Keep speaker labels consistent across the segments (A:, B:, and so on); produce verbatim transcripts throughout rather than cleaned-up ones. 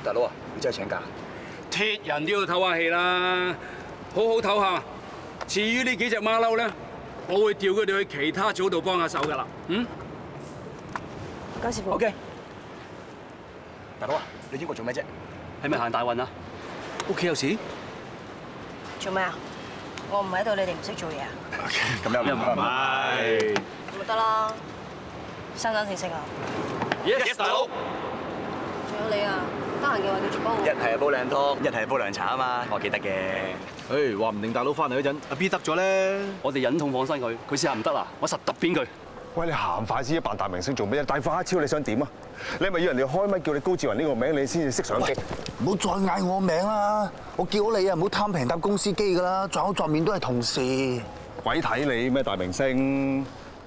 A: 大佬啊，你真係請假？
B: 鐵人都要唞下氣啦，好好唞下。至於呢幾隻馬騮咧，我會調佢哋去其他組度幫下手噶啦。嗯？
C: 唔該，師傅。
A: OK。大佬啊，你英國做咩啫？
D: 係咪行大運啊？屋企有事？
C: 做咩啊？我唔喺度，你哋唔識做嘢啊？
A: 咁又唔係。
C: 咁咪得啦，生生性性啊！
B: Yes， 大佬。
C: 仲有你啊，得閒嘅話繼續幫我。
A: 一係煲涼湯，一係煲涼茶啊嘛，我記得嘅。
E: 誒，話唔定大佬翻嚟嗰陣，阿 B 得咗咧。
D: 我哋忍痛放生佢，佢試下唔得啦，我實揼扁佢。
F: 喂，你行快啲扮大明星做咩？大花超你想點啊？你係咪要人哋開咪叫你高志雲呢個名，你先至識上機？
G: 唔好再嗌我名啦！我叫你啊，唔好貪平搭公司機噶啦，撞口撞面都係同事。
F: 鬼睇你咩大明星？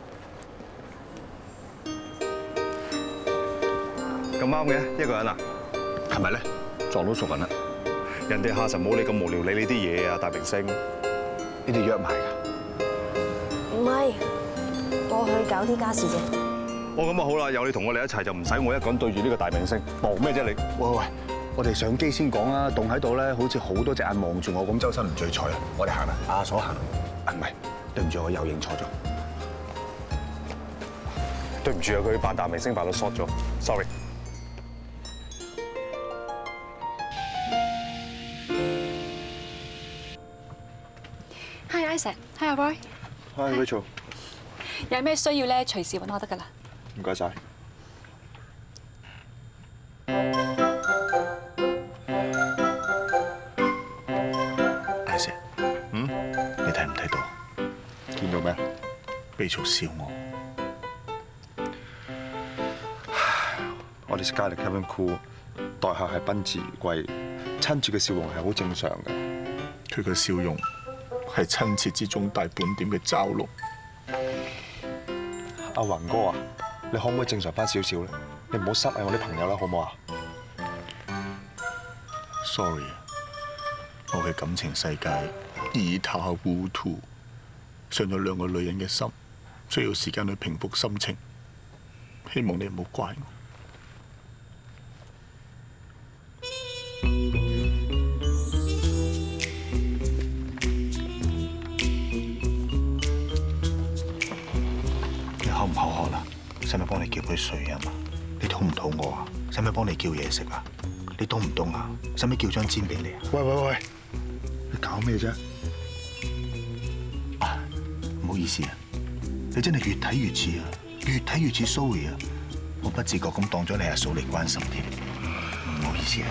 F: 咁啱嘅，一個人啊？係咪咧？撞到熟人啦！人哋下神冇你咁無聊理呢啲嘢啊，大明星。你哋約埋㗎？
C: 唔係，我去搞啲家事啫。
F: 我咁啊好啦，有你同我哋一齊就唔使我一個人對住呢個大明星，忙咩啫你？
G: 喂喂，我哋上機先講啊，凍喺度咧，好似好多隻眼望住我咁，周身唔聚財啊！我哋行啦，阿所行。啊唔係，對唔住，我又認錯咗。
F: 對唔住啊，佢扮大明星扮到 short 咗 ，sorry。
H: Hi Isaac， Hi 阿 Roy。
F: Hi Rachel。
H: 有咩需要咧，隨時揾我得㗎啦。
F: 唔該晒。
G: Isaac，嗯，你睇唔睇到？
F: 見到咩
G: ？Rachel笑我。
F: 我哋 Sky 同 Kevin Cool 待客係賓至如歸，親切嘅笑容係好正常嘅。
G: 佢嘅笑容係親切之中帶半點嘅嘲弄。
F: 阿雲哥啊，你可唔可以正常翻少少咧？你唔好失禮我啲朋友啦，好唔好啊
G: ？Sorry， 我嘅感情世界一塌糊塗，傷咗兩個女人嘅心，需要時間去平復心情。希望你唔好怪我。口唔口渴啦？使唔使幫你叫杯水啊嘛？你肚唔肚餓啊？使唔使幫你叫嘢食啊？你凍唔凍啊？使唔使叫張氈俾你啊？喂喂喂，你搞咩啫？啊，唔好意思啊，你真係越睇越似啊，越睇越似 Zoe 啊！我不自覺咁當咗你阿嫂嚟關心添，唔好意思啊。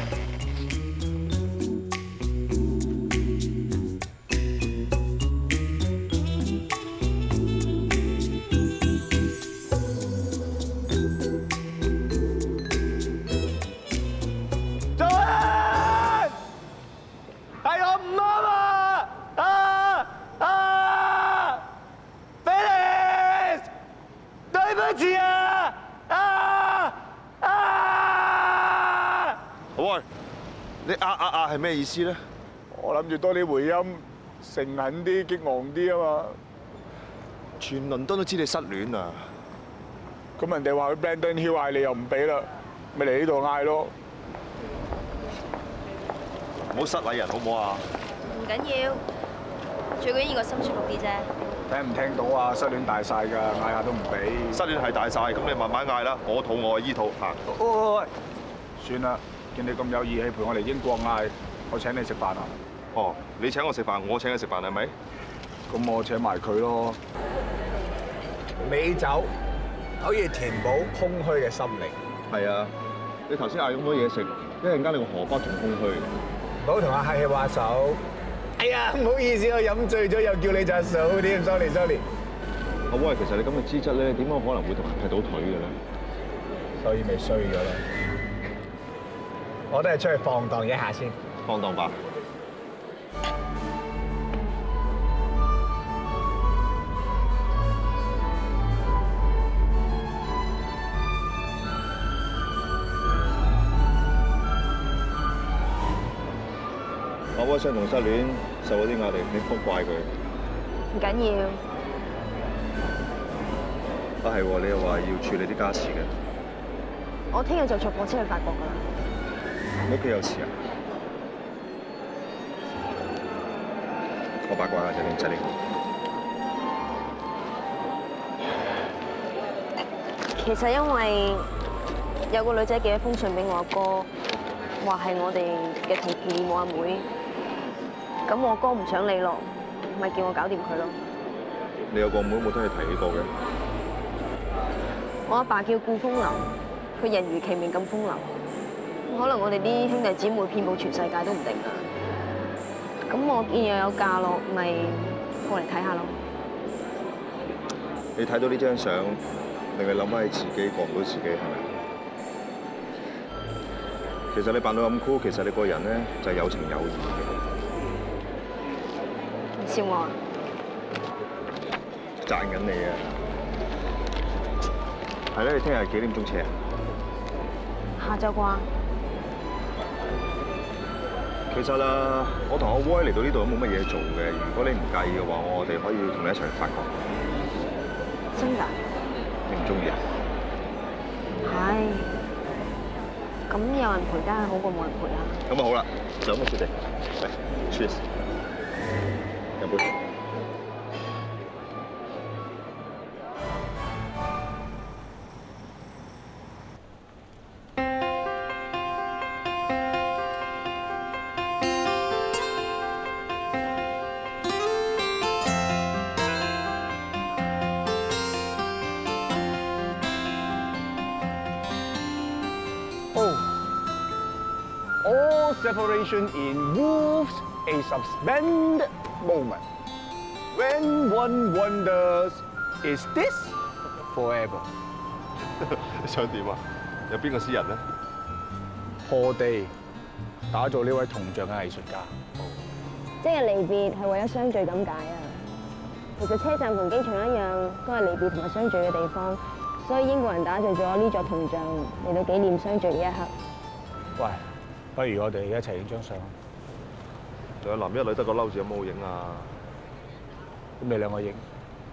F: 你啊啊啊係咩意思咧？
I: 我諗住多啲回音，誠懇啲、激昂啲啊嘛！
F: 全倫敦都知你失戀啊！
I: 咁人哋話去 Brandon Hill 嗌你又唔俾啦，咪嚟呢度嗌咯！
F: 唔好失禮人好唔好啊？
C: 唔緊要，最緊要個心舒服啲啫。
I: 聽唔聽到啊？失戀大晒㗎，嗌下都唔俾。
F: 失戀係大晒，咁你慢慢嗌啦。我肚餓醫肚嚇。
I: 喂，算啦。見你咁有義氣陪我嚟英國嗌，我請你食飯啊！
F: 哦，你請我食飯，我請你食飯係咪？
I: 咁我請埋佢咯。美酒可以填補空虛嘅心靈。
F: 係啊，你頭先嗌咁多嘢食，一陣間你個荷包仲空虛。
I: 唔好同阿客氣話手。哎呀，唔好意思，我飲醉咗又叫你隻手添 ，sorry sorry。
F: 阿威，其實你咁嘅資質咧，點解可能會同人劈到腿嘅咧？
I: 所以咪衰咗咯。我都係出去放蕩一下先。
F: 放蕩吧。阿威相同失戀，受咗啲壓力，你唔好怪佢。
C: 唔緊要。
F: 啊係喎，你又話要處理啲家事嘅。
C: 我聽日就坐火車去法國㗎啦。
F: 你屋企有事啊？我八卦下就你唔使理我。
C: 其實因為有個女仔寄咗封信俾我阿哥，話係我哋嘅同父異母阿妹。咁我哥唔想理咯，咪叫我搞掂佢咯。
F: 你有個妹冇聽你提起過嘅？
C: 我阿爸叫顧風流，佢人如其名咁風流。可能我哋啲兄弟姊妹遍佈全世界都唔定啊。咁我見又有嫁落，咪過嚟睇下咯。
F: 你睇到呢張相，令你諗翻起自己過唔到自己，係咪？其實你扮到咁酷，其實你個人咧就係有情有義嘅。
C: 笑我啊？
F: 讚緊你啊！係咧，你聽日幾點鐘車啊？
C: 下晝啩？
F: 其實啊，我同阿威嚟到呢度都冇乜嘢做嘅。如果你唔介意嘅話，我哋可以同你一齊去法國。
C: 真㗎？
F: 你唔中意啊？
C: 係。咁有人陪梗係好過冇人陪啦。
F: 咁啊好啦，就咁嘅決定。嚟 ，cheers， 飲杯。
I: All separation involves a suspended moment. When one wonders, is this forever?
F: 你想點啊？有邊個詩人咧？
I: 破地打造呢位銅像嘅藝術家。
C: 即係離別係為咗相聚咁解啊！其實車站同機場一樣，都係離別同埋相聚嘅地方，所以英國人打造咗呢座銅像嚟到紀念相聚嘅一刻。
I: 喂，不如我哋一齊影張相。
F: 仲有男一女得個嬲字，有冇好影啊？
I: 咁你兩個影。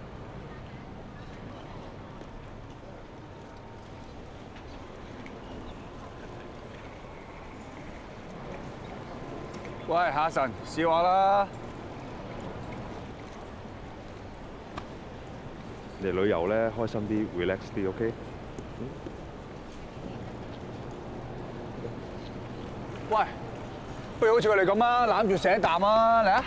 I: 喂，下神，笑下啦。
F: 嚟旅遊咧，開心啲 ，relax 啲 ，OK？
I: 喂，不如好似佢哋咁啊，攬住食一啖啊，嚟啊！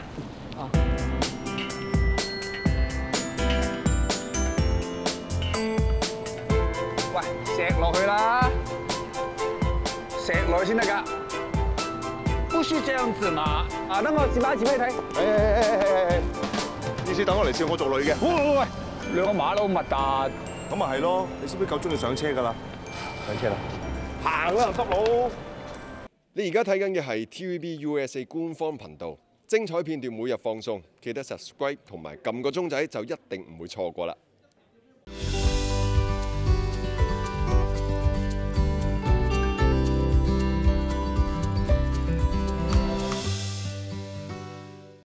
I: 喂，錫落去啦，錫落去先得㗎。不是這樣子嘛？啊，等我示範一次俾你睇。
F: 誒誒誒誒誒，意思等我嚟笑我做女嘅。
I: 喂喂喂，兩個馬騮核突。
F: 咁咪係咯，你知唔知夠鐘就上車㗎啦？
I: 上車啦！
F: 行啦，濕佬！
J: 你而家睇緊嘅係 T V B U S A 官方頻道，精彩片段每日放送，記得 subscribe 同埋撳個鐘仔就一定唔會錯過啦。